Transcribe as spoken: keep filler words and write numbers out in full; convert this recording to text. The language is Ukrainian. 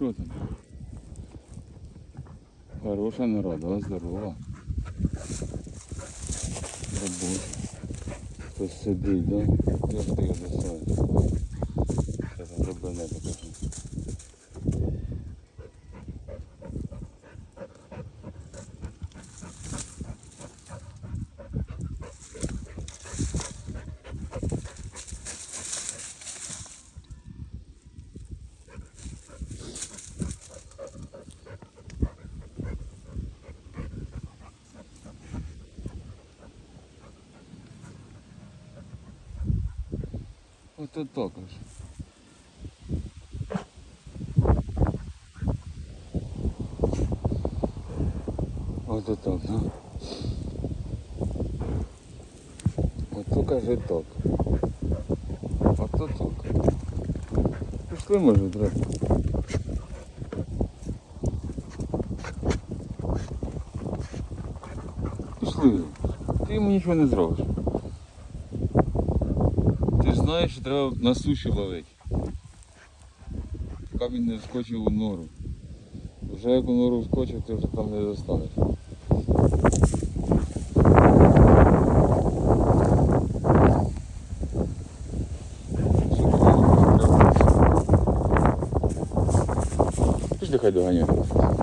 що там? Хороша народа, здорова. Робота. Хтось сидить, да? Як ти його засаєш? Зараз там глибине покажу. Ото також. Ото так, да? Ото каже так. Ото так. Пішли, може, треба. Пішли. Ти йому нічого не зробиш. Ти ж знаєш, що треба на суші ловити. Поки він не вскочив у нору. Вже як у нору вскочив, ти вже там не достанеш. Пішли, хай доганяє.